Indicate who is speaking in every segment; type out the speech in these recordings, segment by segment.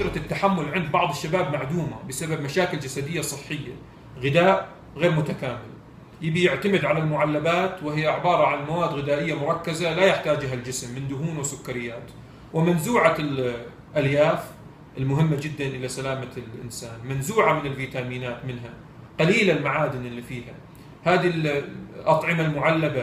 Speaker 1: قدرة التحمل عند بعض الشباب معدومة بسبب مشاكل جسدية صحية. غذاء غير متكامل، يبي يعتمد على المعلبات وهي عبارة عن مواد غذائية مركزة لا يحتاجها الجسم من دهون وسكريات، ومنزوعة الألياف المهمة جدا إلى سلامة الإنسان، منزوعة من الفيتامينات منها، قليل المعادن اللي فيها. هذه الأطعمة المعلبة،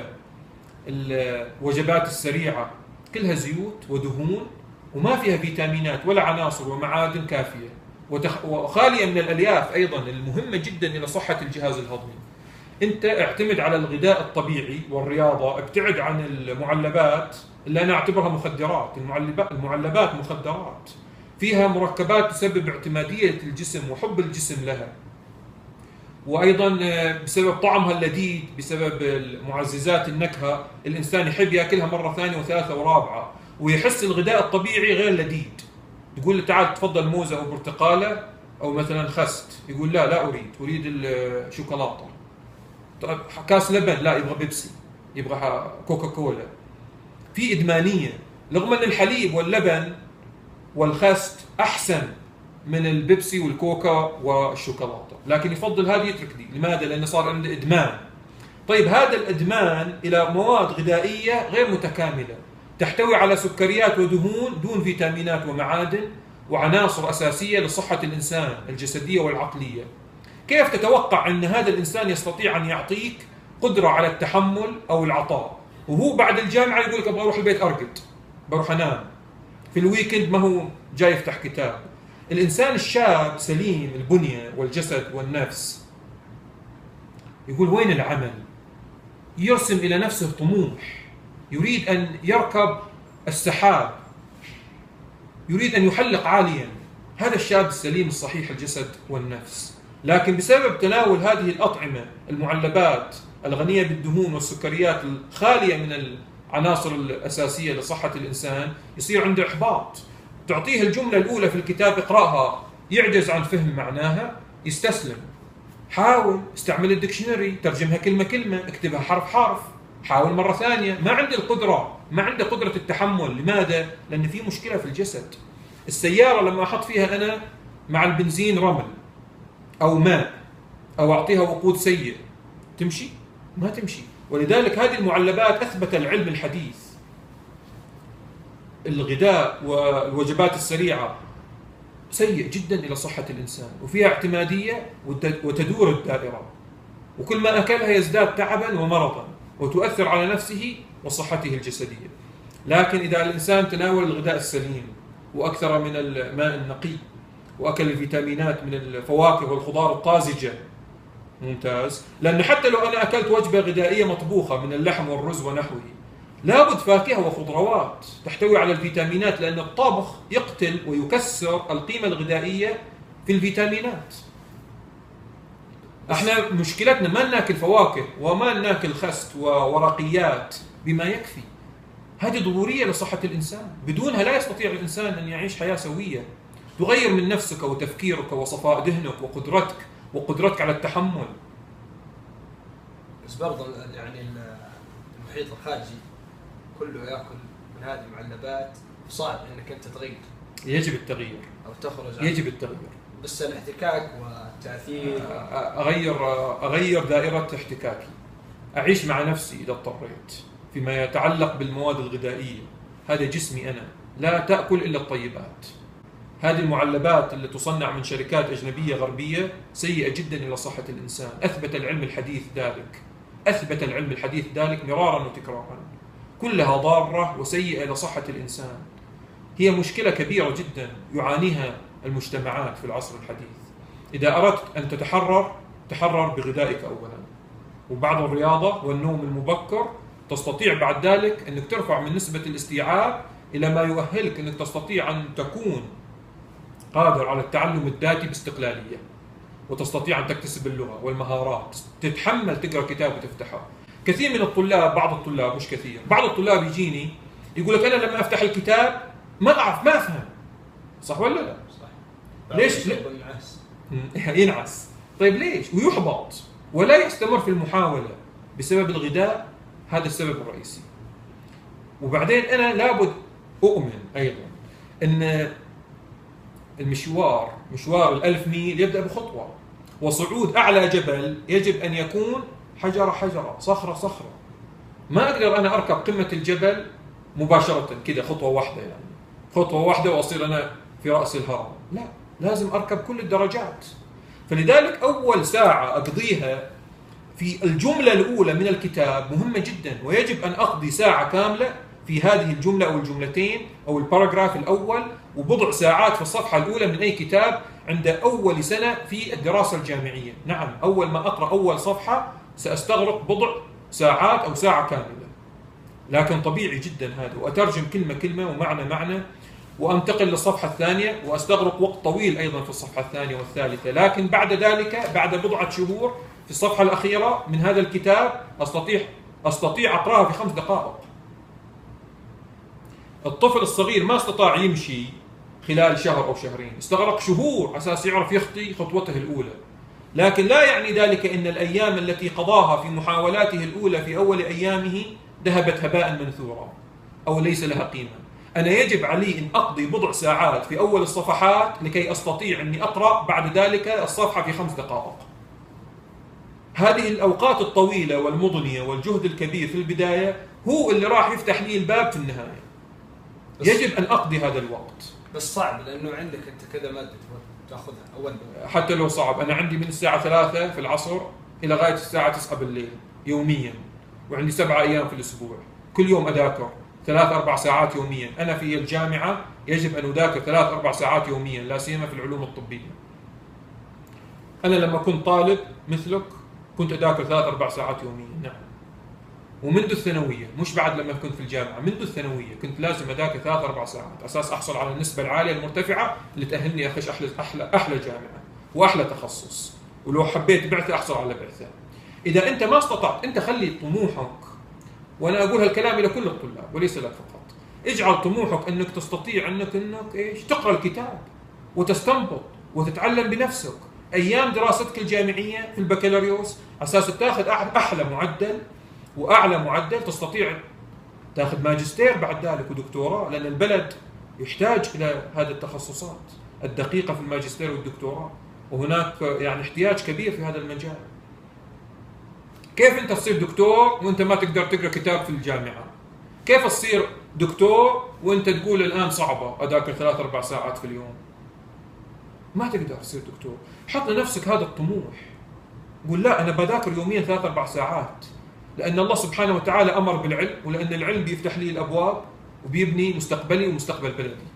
Speaker 1: الوجبات السريعة، كلها زيوت ودهون وما فيها فيتامينات ولا عناصر ومعادن كافية، وخالية من الألياف أيضا المهمة جدا إلى صحة الجهاز الهضمي. أنت اعتمد على الغذاء الطبيعي والرياضة، ابتعد عن المعلبات اللي أنا أعتبرها مخدرات. المعلبات مخدرات، فيها مركبات تسبب اعتمادية الجسم وحب الجسم لها، وأيضا بسبب طعمها اللذيذ، بسبب معززات النكهة، الإنسان يحب يأكلها مرة ثانية وثالثة ورابعة، ويحس الغذاء الطبيعي غير لذيذ. تقول له تعال تفضل موزة أو برتقالة أو مثلا خست، يقول لا أريد الشوكولاتة. طيب كاس لبن، لا يبغى بيبسي، يبغى كوكا كولا. في إدمانية، رغم أن الحليب واللبن والخست أحسن من البيبسي والكوكا والشوكولاتة، لكن يفضل هذه يترك دي. لماذا؟ لأنه صار عنده إدمان. طيب هذا الإدمان إلى مواد غذائية غير متكاملة، تحتوي على سكريات ودهون دون فيتامينات ومعادن وعناصر أساسية لصحة الإنسان الجسدية والعقلية. كيف تتوقع أن هذا الإنسان يستطيع أن يعطيك قدرة على التحمل أو العطاء وهو بعد الجامعة يقول لك أبغى أروح البيت أرقد، بروح أنام، في الويكند ما هو جاي يفتح كتاب؟ الإنسان الشاب سليم البنية والجسد والنفس يقول وين العمل؟ يرسم إلى نفسه طموح، يريد أن يركب السحاب، يريد أن يحلق عاليا. هذا الشاب السليم الصحيح الجسد والنفس. لكن بسبب تناول هذه الأطعمة المعلبات الغنية بالدهون والسكريات الخالية من العناصر الأساسية لصحة الإنسان يصير عنده إحباط. تعطيه الجملة الأولى في الكتاب اقرأها، يعجز عن فهم معناها، يستسلم. حاول، استعمل الدكشنري، ترجمها كلمة كلمة، اكتبها حرف حرف، حاول مرة ثانية. ما عنده القدرة، ما عنده قدرة التحمل. لماذا؟ لأن في مشكلة في الجسد. السيارة لما أحط فيها أنا مع البنزين رمل أو ماء أو أعطيها وقود سيء تمشي؟ ما تمشي. ولذلك هذه المعلبات أثبت العلم الحديث، الغذاء والوجبات السريعة سيء جدا إلى صحة الإنسان، وفيها اعتمادية وتدور الدائرة، وكل ما أكلها يزداد تعبا ومرضا وتؤثر على نفسه وصحته الجسدية. لكن إذا الإنسان تناول الغذاء السليم وأكثر من الماء النقي وأكل الفيتامينات من الفواكه والخضار الطازجة ممتاز. لأن حتى لو أنا أكلت وجبة غذائية مطبوخة من اللحم والرز ونحوه، لابد فاكهة وخضروات تحتوي على الفيتامينات، لأن الطبخ يقتل ويكسر القيمة الغذائية في الفيتامينات. احنا مشكلتنا ما ناكل فواكه وما ناكل خست وورقيات بما يكفي. هذه ضرورية لصحة الإنسان، بدونها لا يستطيع الإنسان أن يعيش حياة سوية تغير من نفسك وتفكيرك وصفاء ذهنك وقدرتك على التحمل.
Speaker 2: بس برضه يعني المحيط الخارجي كله يأكل من هذه المعلبات، صعب أنك أنت تغير.
Speaker 1: يجب التغيير
Speaker 2: أو تخرج.
Speaker 1: يجب التغيير.
Speaker 2: بس الاحتكاك والتأثير.
Speaker 1: أغير دائرة احتكاكي، أعيش مع نفسي إذا اضطريت فيما يتعلق بالمواد الغذائية. هذا جسمي أنا، لا تأكل إلا الطيبات. هذه المعلبات اللي تصنع من شركات أجنبية غربية سيئة جدا إلى صحة الإنسان. أثبت العلم الحديث ذلك مرارا وتكرارا. كلها ضارة وسيئة إلى صحة الإنسان. هي مشكلة كبيرة جدا يعانيها المجتمعات في العصر الحديث. إذا أردت أن تحرر بغذائك أولا، وبعد الرياضة والنوم المبكر تستطيع بعد ذلك أنك ترفع من نسبة الاستيعاب إلى ما يؤهلك أنك تستطيع أن تكون قادر على التعلم الذاتي باستقلالية، وتستطيع أن تكتسب اللغة والمهارات، تتحمل تقرأ كتاب وتفتحه. كثير من الطلاب، بعض الطلاب مش كثير، بعض الطلاب يجيني يقول لك أنا لما أفتح الكتاب ما أفهم. صح ولا لا؟
Speaker 2: صح.
Speaker 1: ليش؟ ينعس. طيب ليش؟ ويحبط ولا يستمر في المحاولة بسبب الغذاء. هذا السبب الرئيسي. وبعدين أنا لابد أؤمن أيضا أن مشوار ال1000 ميل يبدأ بخطوة، وصعود أعلى جبل يجب أن يكون حجرة حجرة، صخرة صخرة. ما أقدر أنا أركب قمة الجبل مباشرة كده خطوة واحدة، يعني خطوة واحدة وأصير أنا في رأس الهرم، لا، لازم أركب كل الدرجات. فلذلك أول ساعة أقضيها في الجملة الأولى من الكتاب مهمة جدا، ويجب أن أقضي ساعة كاملة في هذه الجملة أو الجملتين أو الباراجراف الأول، وبضع ساعات في الصفحة الأولى من أي كتاب عند أول سنة في الدراسة الجامعية. نعم، أول ما أقرأ أول صفحة سأستغرق بضع ساعات أو ساعة كاملة، لكن طبيعي جدا هذا، وأترجم كلمة كلمة ومعنى معنى، وأنتقل للصفحة الثانية وأستغرق وقت طويل أيضا في الصفحة الثانية والثالثة. لكن بعد ذلك، بعد بضعة شهور، في الصفحة الأخيرة من هذا الكتاب أستطيع أقرأها في 5 دقائق. الطفل الصغير ما استطاع يمشي خلال شهر أو شهرين، استغرق شهور على أساس يعرف يخطي خطوته الأولى. لكن لا يعني ذلك أن الأيام التي قضاها في محاولاته الأولى في أول أيامه ذهبت هباء منثورا أو ليس لها قيمة. أنا يجب علي أن أقضي بضع ساعات في أول الصفحات لكي أستطيع أني أقرأ بعد ذلك الصفحة في 5 دقائق. هذه الأوقات الطويلة والمضنية والجهد الكبير في البداية هو اللي راح يفتح لي الباب في النهاية. يجب أن أقضي هذا الوقت.
Speaker 2: بس صعب، لأنه عندك أنت كذا مادة تأخذها أول.
Speaker 1: حتى لو صعب، أنا عندي من الساعة 3 في العصر إلى غاية الساعة 9 بالليل يوميا، وعندي 7 أيام في الأسبوع، كل يوم أذاكر 3-4 ساعات يوميا. أنا في الجامعة يجب أن أذاكر 3-4 ساعات يوميا، لا سيما في العلوم الطبية. أنا لما كنت طالب مثلك كنت أذاكر 3-4 ساعات يوميا. نعم، ومنذ الثانوية، مش بعد لما كنت في الجامعة، منذ الثانوية كنت لازم أذاكر 3-4 ساعات أساس أحصل على النسبة العالية المرتفعة اللي تأهلني أخش أحلى جامعة وأحلى تخصص، ولو حبيت بعثة أحصل على بعثة. إذا أنت ما استطعت، أنت خلي طموحك، وأنا أقول هالكلام إلى كل الطلاب وليس لك فقط، اجعل طموحك أنك تستطيع أنك إيش تقرأ الكتاب وتستنبط وتتعلم بنفسك. أيام دراستك الجامعية في البكالوريوس أساس تأخذ أحلى معدل وأعلى معدل، تستطيع تأخذ ماجستير بعد ذلك ودكتوراه، لأن البلد يحتاج إلى هذه التخصصات الدقيقة في الماجستير والدكتوراه، وهناك يعني احتياج كبير في هذا المجال. كيف أنت تصير دكتور وأنت ما تقدر تقرأ كتاب في الجامعة؟ كيف تصير دكتور وأنت تقول الآن صعبة أذاكر 3-4 ساعات في اليوم؟ ما تقدر تصير دكتور. حط لنفسك هذا الطموح، قول لا، أنا بذاكر يوميا 3-4 ساعات، لأن الله سبحانه وتعالى أمر بالعلم، ولأن العلم بيفتح لي الأبواب وبيبني مستقبلي ومستقبل بلدي.